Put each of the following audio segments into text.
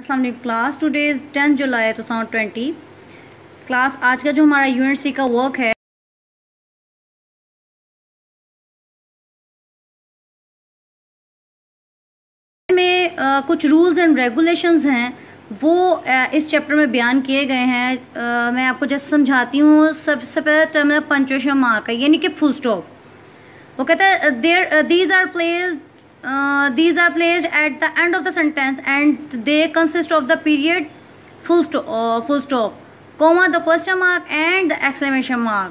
अस्सलाम वालेकुम class, today is 10 July 2020 class. आज का जो हमारा यूनिट सी का वर्क है में कुछ रूल्स एंड रेगुलेशंस हैं वो इस चैप्टर में बयान किए गए हैं। मैं आपको जस्ट समझाती हूँ। सबसे पहले टर्म पंक्चुएशन मार्क है, यानी कि फुल स्टॉप। वो कहता है these are placed at the end of the sentence and they consist of the period, full stop, comma, the question mark and the exclamation mark.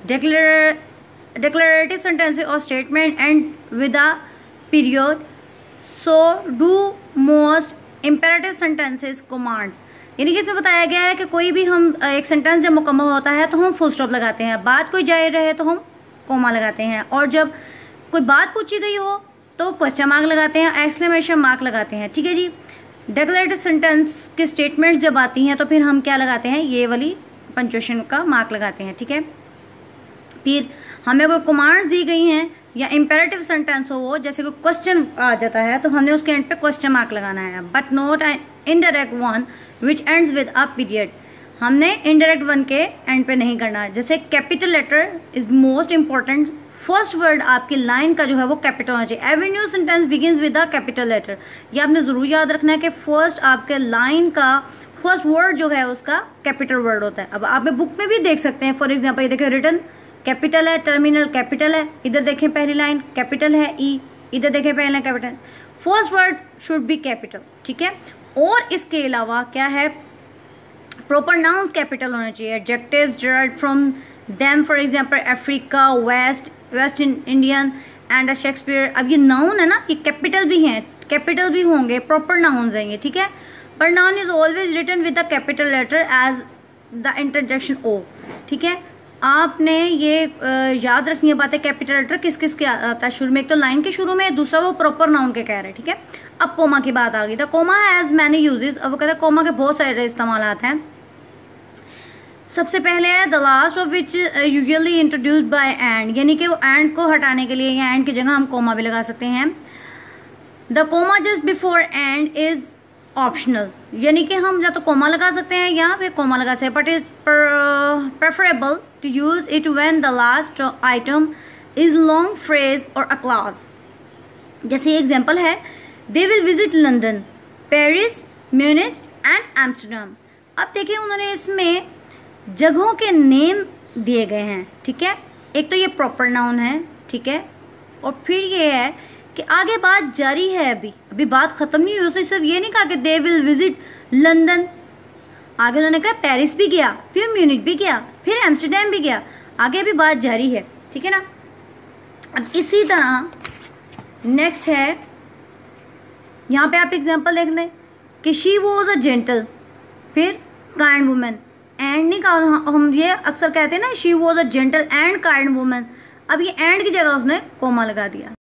Declarative sentences or statement end with a period. So do most imperative sentences commands. यानी कि इसमें बताया गया है कि कोई भी हम एक सेंटेंस जब मुकम्मल होता है तो हम फुल स्टॉप लगाते हैं, बात कोई जारी रहे तो हम कोमा लगाते हैं, और जब कोई बात पूछी गई हो तो क्वेश्चन मार्क लगाते हैं, एक्सक्लेमेशन मार्क लगाते हैं। ठीक है जी। डेक्लेरेटिव सेंटेंस के स्टेटमेंट्स जब आती हैं तो फिर हम क्या लगाते हैं, ये वाली पंक्चुएशन का मार्क लगाते हैं। ठीक है। फिर हमें कोई कमांड्स दी गई हैं या इम्पेरेटिव सेंटेंस हो वो, जैसे कोई क्वेश्चन आ जाता है तो हमने उसके एंड पे क्वेश्चन मार्क लगाना है, but not indirect one which ends with a period. हमने इनडायरेक्ट वन के एंड पे नहीं करना। जैसे capital letter is most important. First word आपकी लाइन का जो है वो कैपिटल होना चाहिए। Every new sentence begins with a capital letter. ये आपने जरूर याद रखना है कि फर्स्ट आपके लाइन का फर्स्ट वर्ड जो है उसका कैपिटल वर्ड होता है। अब आप बुक में भी देख सकते हैं। फॉर एग्जाम्पल ये देखें, रिटर्न कैपिटल है, टर्मिनल कैपिटल है, इधर देखें पहली लाइन कैपिटल है ई, इधर देखें पहली line capital. First word should be capital. ठीक है। और इसके अलावा क्या है, प्रॉपर नाउन्स कैपिटल होना चाहिए। Adjectives derived from them, for example Africa, West Indian and Shakespeare. अब ये नाउन है ना, ये कैपिटल भी हैं, कैपिटल भी होंगे, प्रॉपर नाउन्स हैं ये। ठीक है। पर noun is always written with the capital letter as the interjection O. ठीक है। आपने ये याद रखनी है बातें। कैपिटल लेटर किस किस के आता है शुरू में, एक तो लाइन के शुरू में, दूसरा वो प्रॉपर नाउन के कह रहे हैं। ठीक है। अब कोमा की बात आ गई। The comma has many uses. अब वो कहते हैं कोमा के बहुत सारे इस्तेमालात हैं। सबसे पहले है the last of which usually introduced by and, यानी कि वो एंड को हटाने के लिए या एंड की जगह हम कोमा भी लगा सकते हैं। The comma just before and is optional, यानी कि हम या तो कोमा लगा सकते हैं या फिर कोमा लगा सकते हैं, but is preferable to use it when the last item is long phrase और अ क्लॉज। जैसे एग्जांपल है, they will visit London, Paris, Munich and Amsterdam. अब देखिए उन्होंने इसमें जगहों के नेम दिए गए हैं। ठीक है। एक तो ये प्रॉपर नाउन है। ठीक है। और फिर ये है कि आगे बात जारी है, अभी बात खत्म नहीं हुई। उसने सिर्फ ये नहीं कहा कि दे विल विजिट लंदन, आगे उन्होंने कहा पेरिस भी गया, फिर म्यूनिच भी गया, फिर एम्स्टर्डम भी गया, आगे भी बात जारी है। ठीक है ना। अब इसी तरह नेक्स्ट है, यहाँ पे आप एग्जाम्पल देख लें कि शी वॉज अ जेंटल, फिर काइंड वुमेन। एंड नहीं कहा, हम ये अक्सर कहते हैं ना, she was a gentle and kind women. अब ये एंड की जगह उसने कोमा लगा दिया।